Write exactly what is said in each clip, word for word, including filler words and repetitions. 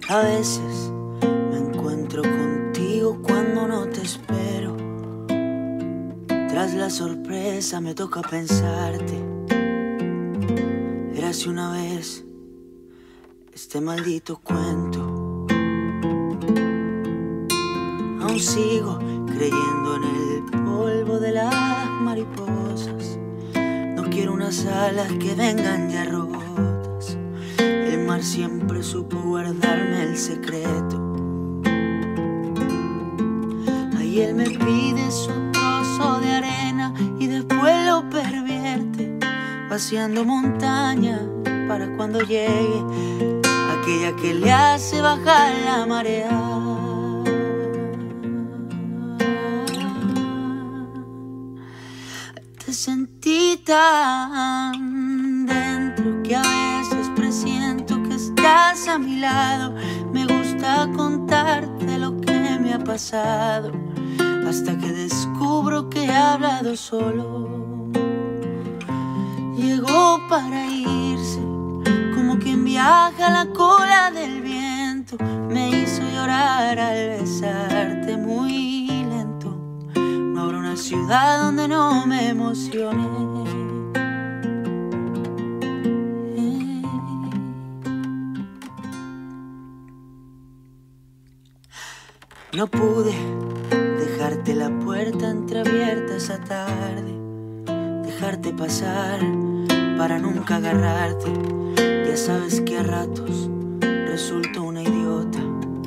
A veces me encuentro contigo cuando no te espero. Tras la sorpresa me toca pensarte. Érase una vez este maldito cuento. Aún sigo creyendo en el polvo de las mariposas. No quiero unas alas que vengan ya rotas. El mar siempre supo guardarme el secreto. Ahí él me pide su trozo de arena y después lo pervierte, vaciando montañas para cuando llegue aquella que le hace bajar la marea. Te sentí tan dentro que a veces presiento que estás a mi lado. Me gusta contarte lo que me ha pasado, hasta que descubro que he hablado solo. Llegó para irse, como quien viaja a la cola del viento. Me hizo llorar al besarte muy lento. No habrá una ciudad donde no me emocione. No pude dejarte la puerta entreabierta esa tarde, dejarte pasar para nunca agarrarte. Ya sabes que a ratos resulto una idiota.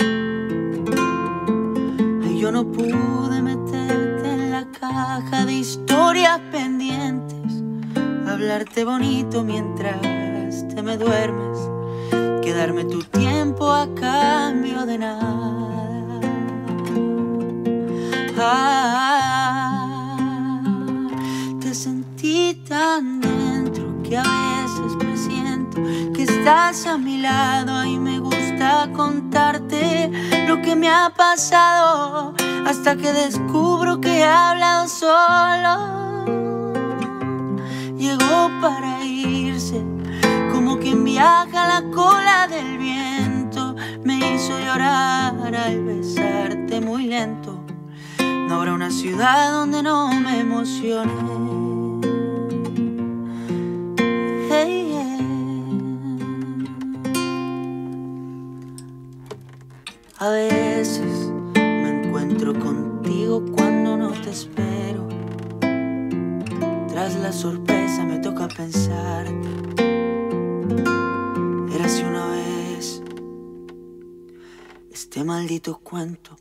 Y yo no pude meterte en la caja de historias pendientes, hablarte bonito mientras te me duermes, quedarme tu tiempo a cambio de nada. Ah, te sentí tan dentro que a veces presiento que estás a mi lado. Y me gusta contarte lo que me ha pasado, hasta que descubro que he hablado solo. Llegó para irse, como quien viaja a la cola del viento. Me hizo llorar al besarte muy lento. No habrá una ciudad donde no me emocione. Hey, yeah. A veces me encuentro contigo cuando no te espero. Tras la sorpresa me toca pensarte. Érase una vez este maldito cuento.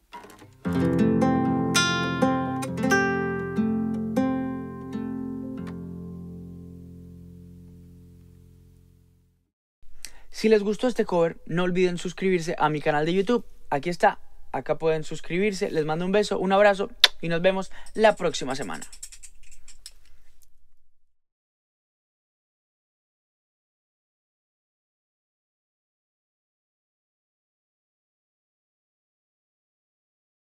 Si les gustó este cover, no olviden suscribirse a mi canal de YouTube. Aquí está, acá pueden suscribirse. Les mando un beso, un abrazo y nos vemos la próxima semana.